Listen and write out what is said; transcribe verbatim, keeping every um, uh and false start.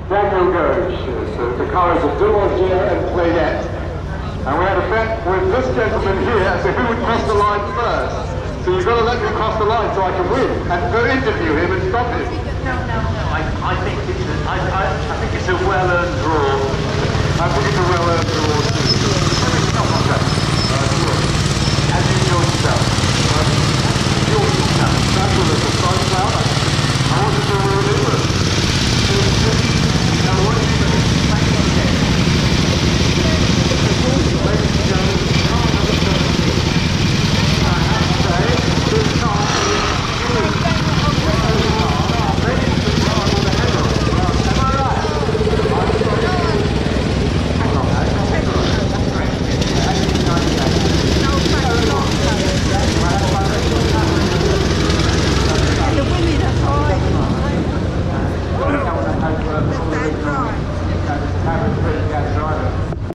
Daniel Gauge. So the cars of Delogier and Playette. And we had a bet with this gentleman here as to who would cross the line first. So you've got to let me cross the line so I can win and go interview him and stop him. No, no, no. I, I think it's a, I, I, I think it's a well-earned draw. I think it's a well-earned draw too. Okay. Uh, sure. As you enjoy yourself. Enjoy yourself. That's what it's a sign out. I wanted to ruin it, but now what do you think? Thank you again. Ladies and gentlemen, car number seventeen. I have to say, this car is good. Ladies and gentlemen, the head of it. Am I right? I'm sorry. Hang on, that's correct. That's correct. eighteen ninety-eight. No, thank you. The women are fine. That's right. That's right. Gas driver.